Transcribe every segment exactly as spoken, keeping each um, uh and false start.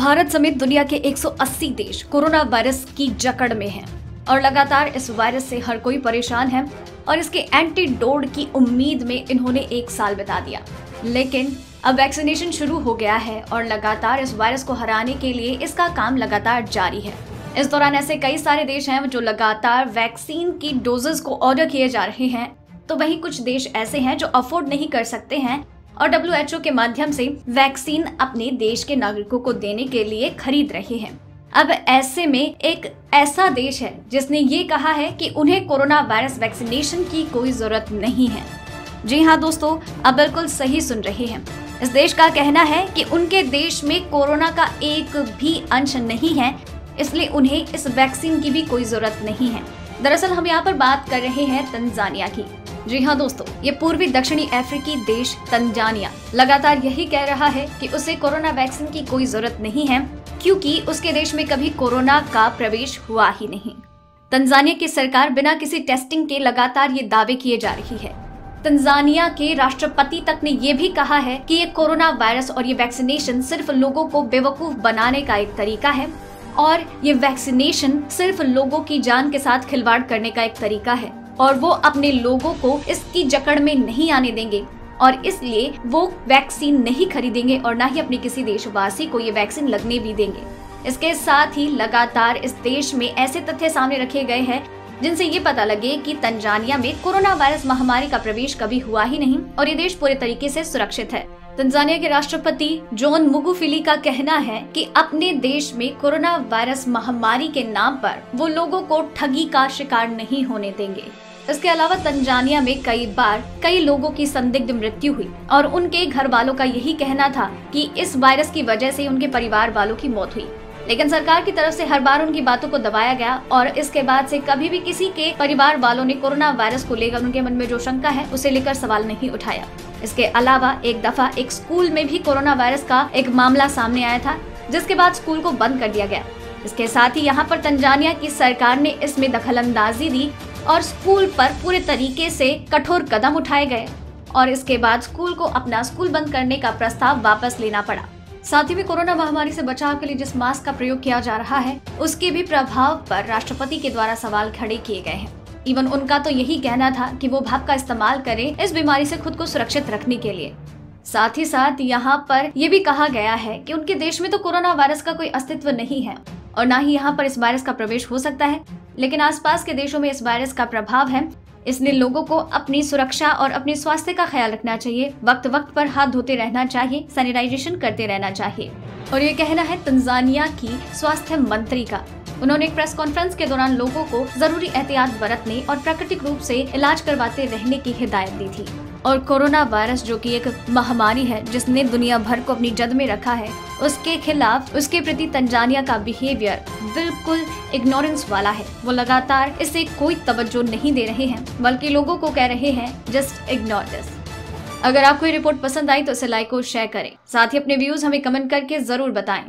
भारत समेत दुनिया के एक सौ अस्सी देश कोरोना वायरस की जकड़ में हैं और लगातार इस वायरस से हर कोई परेशान है और इसके एंटीडोट की उम्मीद में इन्होंने एक साल बिता दिया। लेकिन अब वैक्सीनेशन शुरू हो गया है और लगातार इस वायरस को हराने के लिए इसका काम लगातार जारी है। इस दौरान ऐसे कई सारे देश हैं जो लगातार वैक्सीन की डोजेस को ऑर्डर किए जा रहे हैं, तो वहीं कुछ देश ऐसे हैं जो अफोर्ड नहीं कर सकते हैं और डब्ल्यू एच ओ के माध्यम से वैक्सीन अपने देश के नागरिकों को देने के लिए खरीद रहे हैं। अब ऐसे में एक ऐसा देश है जिसने ये कहा है कि उन्हें कोरोना वायरस वैक्सीनेशन की कोई जरूरत नहीं है। जी हाँ दोस्तों, अब बिल्कुल सही सुन रहे हैं। इस देश का कहना है कि उनके देश में कोरोना का एक भी अंश नहीं है, इसलिए उन्हें इस वैक्सीन की भी कोई जरूरत नहीं है। दरअसल हम यहाँ पर बात कर रहे हैं तंजानिया की। जी हाँ दोस्तों, ये पूर्वी दक्षिणी अफ्रीकी देश तंजानिया लगातार यही कह रहा है कि उसे कोरोना वैक्सीन की कोई जरूरत नहीं है, क्योंकि उसके देश में कभी कोरोना का प्रवेश हुआ ही नहीं। तंजानिया की सरकार बिना किसी टेस्टिंग के लगातार ये दावे किए जा रही है। तंजानिया के राष्ट्रपति तक ने ये भी कहा है कि ये कोरोना वायरस और ये वैक्सीनेशन सिर्फ लोगों को बेवकूफ बनाने का एक तरीका है और ये वैक्सीनेशन सिर्फ लोगों की जान के साथ खिलवाड़ करने का एक तरीका है और वो अपने लोगों को इसकी जकड़ में नहीं आने देंगे और इसलिए वो वैक्सीन नहीं खरीदेंगे और ना ही अपने किसी देशवासी को ये वैक्सीन लगने भी देंगे। इसके साथ ही लगातार इस देश में ऐसे तथ्य सामने रखे गए हैं जिनसे ये पता लगे कि तंजानिया में कोरोना वायरस महामारी का प्रवेश कभी हुआ ही नहीं और ये देश पूरे तरीके से सुरक्षित है। तंजानिया के राष्ट्रपति जॉन मुगुफिली का कहना है कि अपने देश में कोरोना वायरस महामारी के नाम पर वो लोगों को ठगी का शिकार नहीं होने देंगे। इसके अलावा तंजानिया में कई बार कई लोगों की संदिग्ध मृत्यु हुई और उनके घर वालों का यही कहना था कि इस वायरस की वजह से उनके परिवार वालों की मौत हुई। लेकिन सरकार की तरफ से हर बार उनकी बातों को दबाया गया और इसके बाद से कभी भी किसी के परिवार वालों ने कोरोना वायरस को लेकर उनके मन में जो शंका है उसे लेकर सवाल नहीं उठाया। इसके अलावा एक दफा एक स्कूल में भी कोरोना वायरस का एक मामला सामने आया था, जिसके बाद स्कूल को बंद कर दिया गया। इसके साथ ही यहाँ पर तंजानिया की सरकार ने इसमें दखलंदाजी दी और स्कूल पर पूरे तरीके से कठोर कदम उठाए गए और इसके बाद स्कूल को अपना स्कूल बंद करने का प्रस्ताव वापस लेना पड़ा। साथ ही में कोरोना महामारी से बचाव के लिए जिस मास्क का प्रयोग किया जा रहा है उसके भी प्रभाव पर राष्ट्रपति के द्वारा सवाल खड़े किए गए हैं। इवन उनका तो यही कहना था कि वो भाप का इस्तेमाल करें इस बीमारी से खुद को सुरक्षित रखने के लिए। साथ ही साथ यहाँ पर यह भी कहा गया है कि उनके देश में तो कोरोना वायरस का कोई अस्तित्व नहीं है और न ही यहाँ पर इस वायरस का प्रवेश हो सकता है, लेकिन आसपास के देशों में इस वायरस का प्रभाव है। इसलिए लोगों को अपनी सुरक्षा और अपने स्वास्थ्य का ख्याल रखना चाहिए, वक्त वक्त पर हाथ धोते रहना चाहिए, सैनिटाइजेशन करते रहना चाहिए। और ये कहना है तंजानिया की स्वास्थ्य मंत्री का। उन्होंने एक प्रेस कॉन्फ्रेंस के दौरान लोगों को जरूरी एहतियात बरतने और प्राकृतिक रूप से इलाज करवाते रहने की हिदायत दी थी। और कोरोना वायरस जो कि एक महामारी है जिसने दुनिया भर को अपनी जद में रखा है, उसके खिलाफ उसके प्रति तंजानिया का बिहेवियर बिल्कुल इग्नोरेंस वाला है। वो लगातार इसे कोई तवज्जो नहीं दे रहे हैं, बल्कि लोगों को कह रहे हैं जस्ट इग्नोर दिस। अगर आपको ये रिपोर्ट पसंद आई तो इसे लाइक और शेयर करें। साथ ही अपने व्यूज हमें कमेंट करके जरूर बताएं।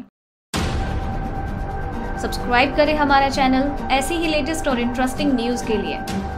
सब्सक्राइब करें हमारा चैनल ऐसी ही लेटेस्ट और इंटरेस्टिंग न्यूज के लिए।